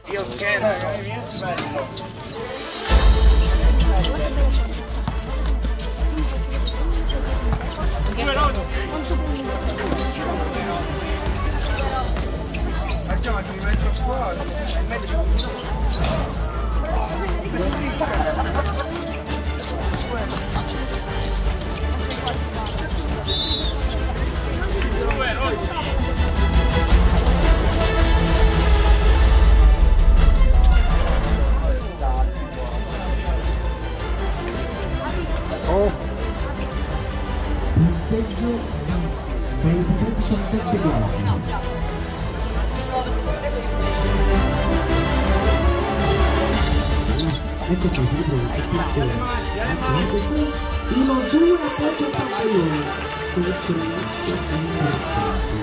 Io scherzo. Facciamo il metro scuola. Il metro. Punteggio 23-17 gradi. Ecco qua, ti riprovo. Primo 2 appoggio al pallone. Questo ragazzo è interessante.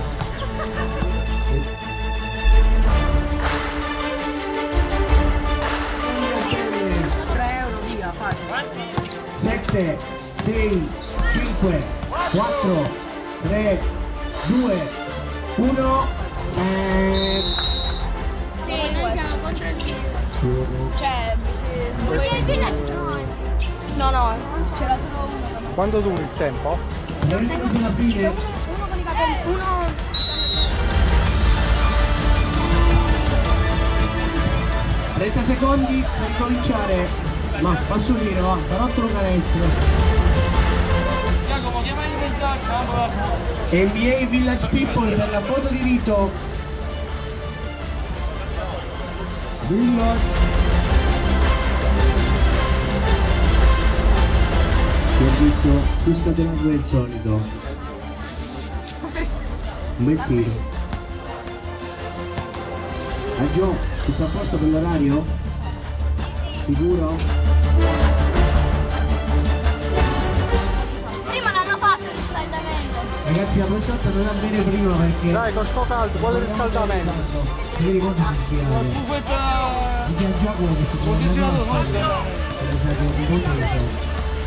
3 euro via, facile. 7, 6, 5, 4, 3, 2, 1. Sì, noi siamo contro il Milan. Cioè, il Milan ce l'ho anche. No, c'era solo uno. Quando dura il tempo? Uno con i capelli. 30 secondi per cominciare. Ma passo vino, va, sarà otto canestro. Giacomo, chiamai in mezzo al campo. NBA Village People per la foto di rito. Village. Ti ho visto più scatenato del solito. Un bel tiro. Ah Gio, tutto a posto per l'orario? Sicuro? Prima l'hanno fatto il riscaldamento. Ragazzi, la prossima volta non va bene prima perché... Dai, con sto caldo, quale riscaldamento? Ti rendi conto che si La stufetta... Perché al gioco che si condizionato, no? Mi sa che di conto che so.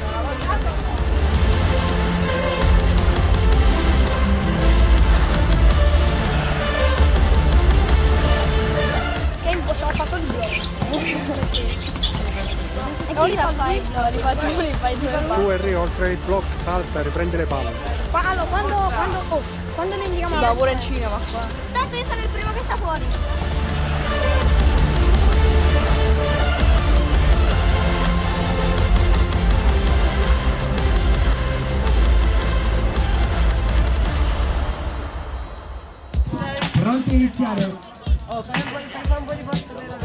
Possiamo passare il blocco. E poi li fai Tu Enrico, oltre il blocco, salta e riprendi le palle. Allora, quando noi andiamo a... pure il cinema qua. Tanto io sono il primo che sta fuori. Pronti a iniziare? Oh, fai un po' di posto meno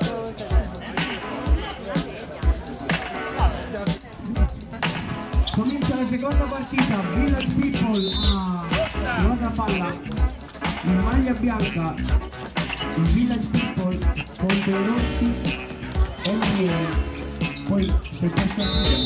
Comincia la seconda partita, Village People a Nuova Palla in maglia bianca, il Village People contro i rossi NBA. Poi se questo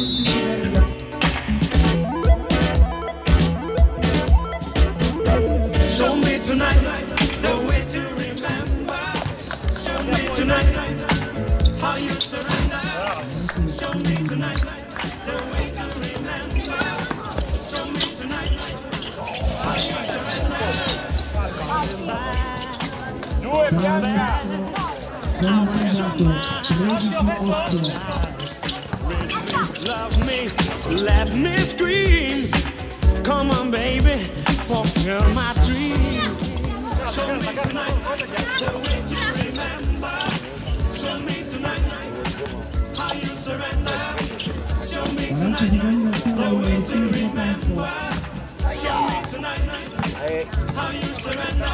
Show me tonight the way to remember. Show me tonight how you surrender. Show me tonight the way to remember. Show me tonight how you surrender. Due piani! Love me, let me scream. Come on, baby, fulfill my dream. Show me tonight the way to remember. Show me tonight how you surrender. Show me tonight the way to remember. Show me tonight how you surrender.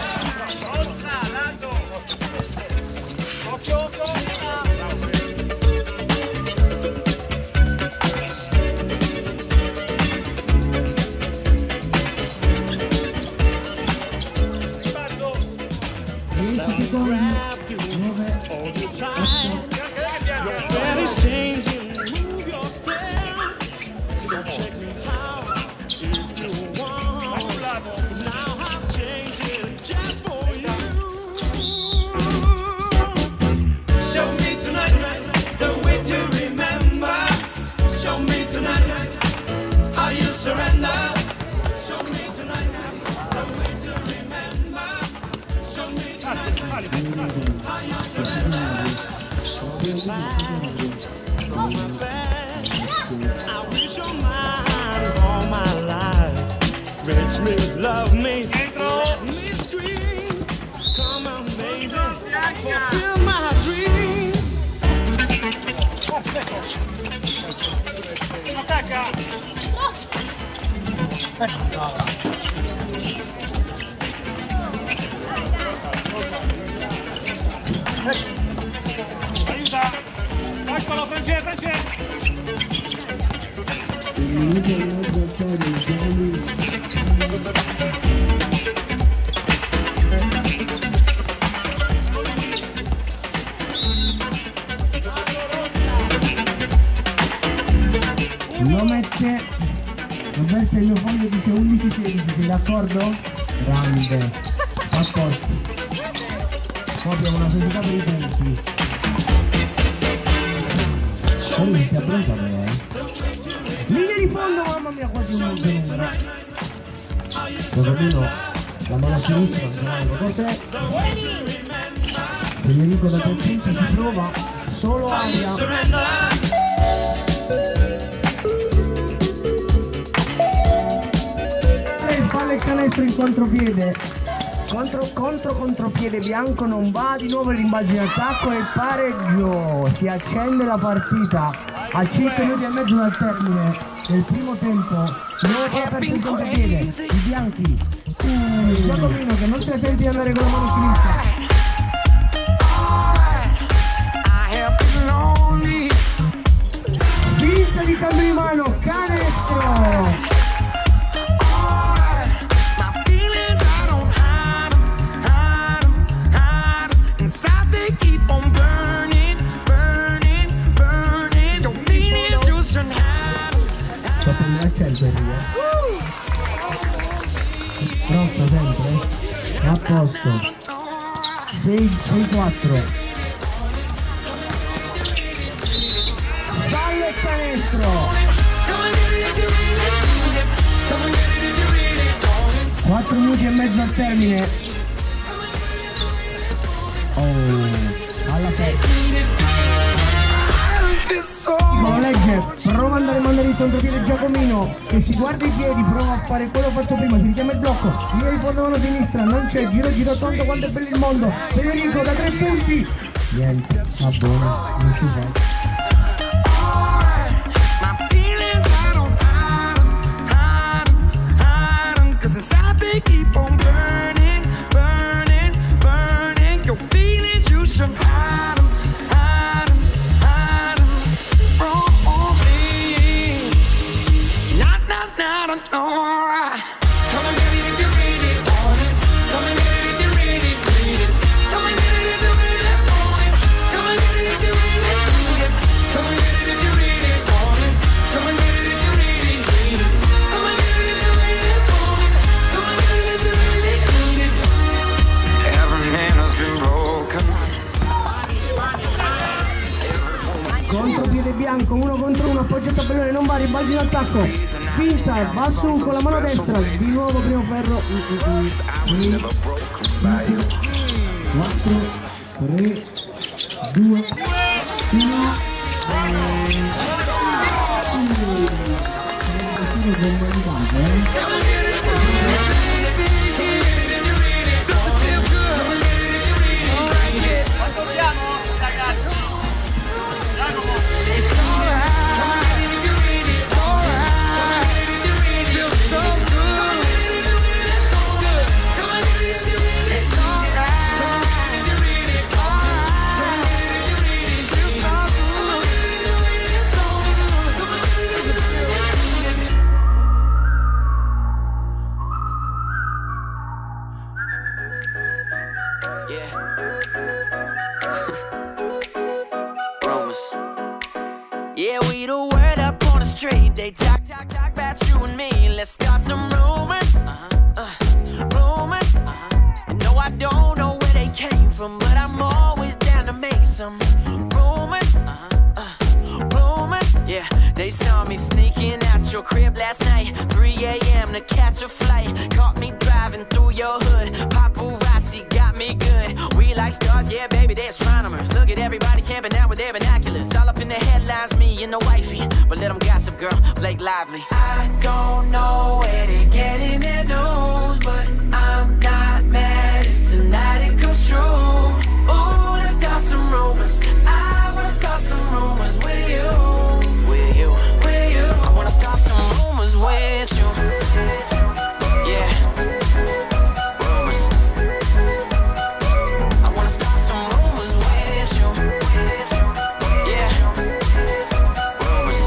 How you surrender. Makes me love me, let me scream. Come on, baby, fulfill my dream. Attacca! Aiuta! Eccolo, Francesco! Lo mette Roberto, il mio foglio dice 11-16, sei d'accordo? Grande, a posto. Poi abbiamo una società per i tempi. Poi si abbronza però, linea di fondo, mamma mia, quasi un numero. Giocomino, la mano sinistra, non so cos'è. Federico da Torcinci si trova solo aria. Palla il canestro in contropiede, contropiede bianco, non va, di nuovo il rimbalzo in attacco e il pareggio. Si accende la partita a 5 minuti e mezzo dal termine del primo tempo. Nuovo palla aperto in contropiede, i bianchi, il Giacomino che non si sente di andare con la mano sinistra. Vista di cambio di mano, canestro. Pronto sempre? A posto. 6-4. Fallo e canestro. 4 minuti e mezzo al termine. Oh, alla testa. Non legge, prova ad andare in contropiede Giacomino che si guarda i piedi, prova a fare quello fatto prima, si richiama il blocco, linea di fondo mano sinistra, non c'è, giro tondo, quanto è bello il mondo, Federico da 3 punti, niente, va buono, non ci fa. Contropiede bianco, 1 contro 1, appoggia il tabellone, non va, rimbalzo in attacco, finta, va su con la mano destra, di nuovo primo ferro, 4, 3, 2, 1, Quanto siamo, ragazzi? Yeah, we the word up on the street. They talk about you and me. Let's start some rumors. Rumors. No, I don't know where they came from, but I'm always down to make some rumors. Rumors. Yeah, they saw me sneaking out your crib last night, 3 a.m. to catch a flight. Caught me driving through your hood. Paparazzi got me good. We like stars, yeah, baby, they're astronomers. Look at everybody camping out with their bananas. girl, Blake Lively. I don't know where they're getting their news, but I'm not mad if tonight it comes true. Ooh, let's start some rumors. I wanna start some rumors with you. With you, with you. I wanna start some rumors with you. Yeah. Rumors. I wanna start some rumors with you. Yeah. Rumors.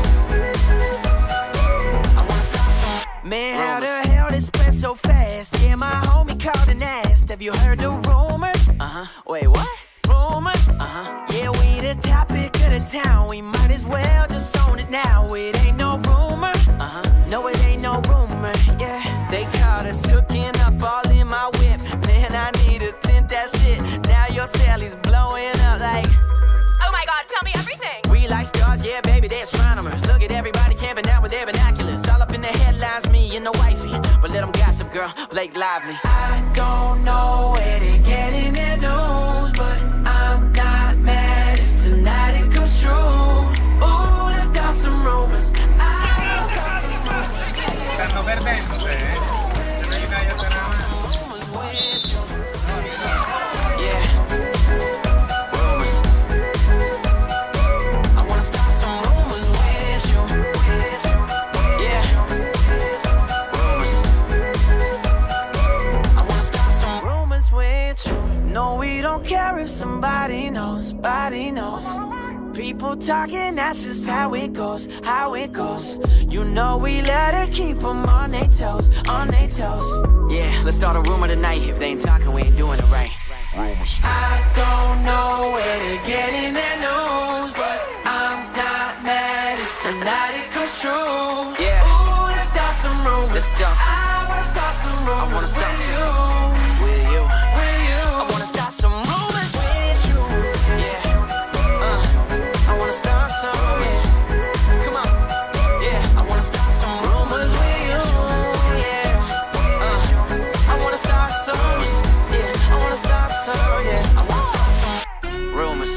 I wanna start some. Man, how the hell this went so fast? Yeah, my homie called and asked, have you heard the rumors? Wait, what? Rumors? Yeah, we the topic of the town. We might as well just own it now. It ain't no rumor. No, it ain't no rumor. Yeah, they caught us hooking up all in my whip. Man, I need to tint that shit. Now your Sally's blowing up like, oh my God, tell me everything. We like stars, yeah, baby, they're astronomers. Look at everybody camping out with their binoculars. All up in the headlines, me and the wifey. But let them gossip, girl, Blake Lively. I don't know where they're getting their news, but I'm not mad if tonight it comes true. Ooh, let's start some rumors. Let's start some rumors. Stanno perdendo te, eh? Se devi dare a Rumors with you. Yeah. Rumors. I wanna start some rumors with you. Yeah. Rumors. I wanna start some rumors with you. No, we don't care if somebody knows, body knows. People talking, that's just how it goes, how it goes. You know we let her keep them on their toes, on their toes. Yeah, let's start a rumor tonight. If they ain't talking, we ain't doing it right. I don't know where they're getting their news, but I'm not mad if tonight it comes true. Yeah. Ooh, let's start some rumors. Let's start some. I wanna start some rumors. I wanna start some. With you. With you. I wanna start some rumors with you. Yeah. I wanna start some rumors. Come on. Yeah. I wanna start some rumors with you. Yeah. I wanna start some rumors. Yeah. I wanna start some. Yeah. I wanna start some rumors.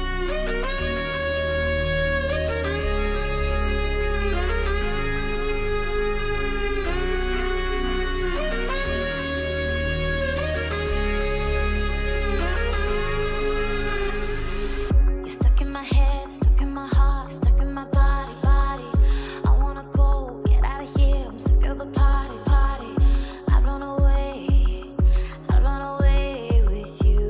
You're stuck in my head, stuck in my heart, stuck in my body, body. I wanna go, get out of here. I'm sick of the party, party. I'd run away with you.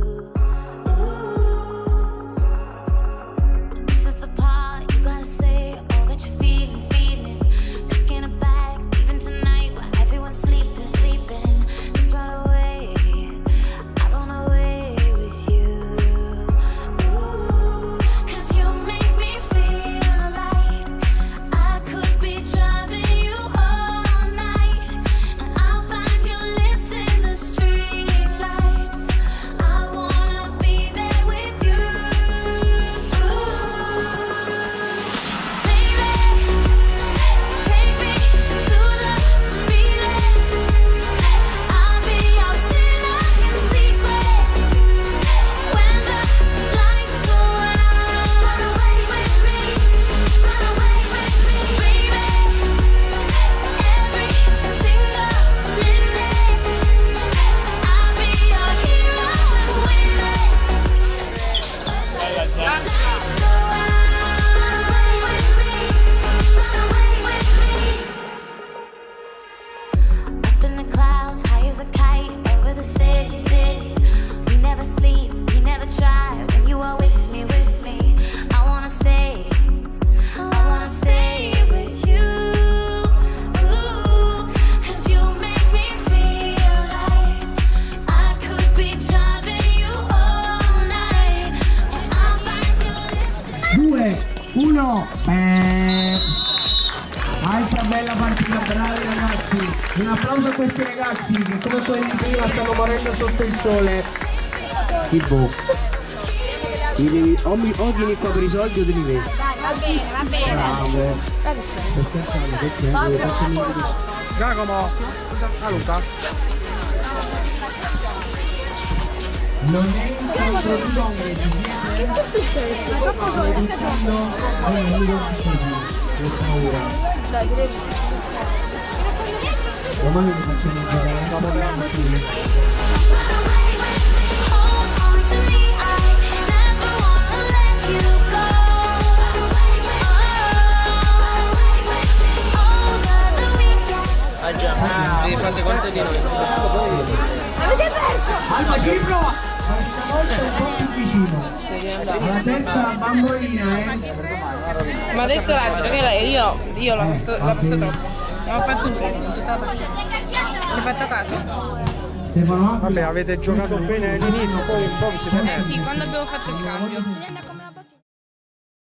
Ooh. This is the part you gotta say all that you're feeling, feeling. Picking a bag, leaving tonight while everyone's sleeping, sleeping. Let's run away. I'd run away with you. Ooh. 'Cause you make me feel like I could be driving you all night, and I'll find your lips in the street lights. I wanna be there with you. Baby, take me to the feeling. I'll be your sinner in secret. When the lights go out, run away with me, run away with me, baby. Every single minute, I'll be your hero and win it. Lights go out, run away with me, run away with me. Up in the clouds, high as a kite, over the city, city. We never sleep, we never try. When you are with me, I wanna stay with you. Ooh, 'cause you make me feel like I could be driving you all night, and I'll find your lips. 2, 1, altra bella partita, bravi ragazzi. Un applauso a questi ragazzi che come quelli di prima stanno morendo sotto il sole. Tipo, o vieni qua per i soldi o te li vedi. Va bene. Bravo. Stai scherzando, perché? Faccio il mio. Giacomo, saluta. Non è un incontro di donne, ci siete? Che è successo? Sto buttando, allora, Che paura. Dai, direi. Domani mi facciamo giocare la sabato. Ah già, devi fare conto di noi. Avete aperto? Alba, ci riprova! Questa volta un po' più vicino. La terza bambolina, Ma ha detto l'altro che io l'ho messo troppo. Abbiamo fatto un tiro, tutta la partita. L'hai fatto a caso? Stefano? Vabbè, avete giocato bene all'inizio, poi un po' vi siete persi. Sì, quando abbiamo fatto il cambio.